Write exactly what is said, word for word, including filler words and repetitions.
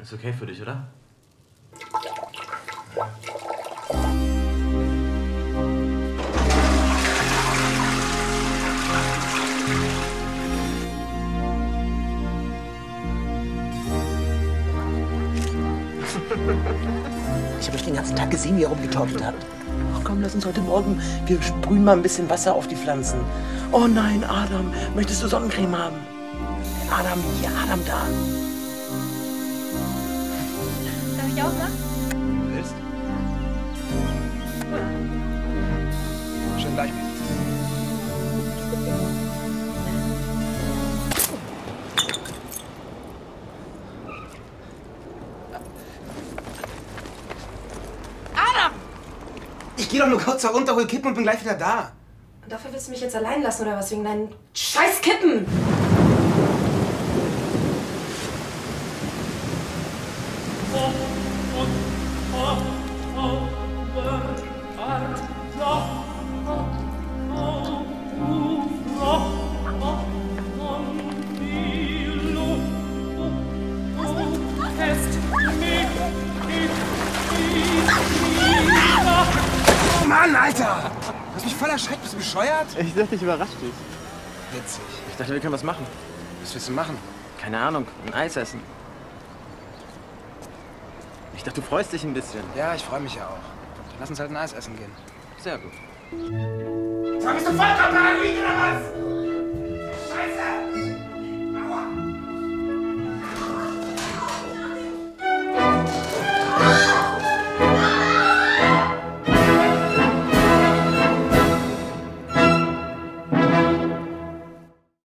Ist okay für dich, oder? Ich habe euch den ganzen Tag gesehen, wie ihr rumgetorkelt habt. Ach komm, lass uns heute Morgen, wir sprühen mal ein bisschen Wasser auf die Pflanzen. Oh nein, Adam, möchtest du Sonnencreme haben? Adam, hier, Adam, da. Darf ich auch machen? Du willst? Schön gleichmäßig. Ich geh doch nur kurz da runter, hol Kippen und bin gleich wieder da. Und dafür willst du mich jetzt allein lassen oder was? Wegen deinen scheiß Kippen? Mann, Alter! Du hast mich voll erschreckt. Bist du bescheuert? Ich dachte, ich überrasche dich. Witzig. Ich dachte, wir können was machen. Was willst du machen? Keine Ahnung, ein Eis essen. Ich dachte, du freust dich ein bisschen. Ja, ich freue mich ja auch. Dann lass uns halt ein Eis essen gehen. Sehr gut. Sag, bist du vollkommen paranoid oder was?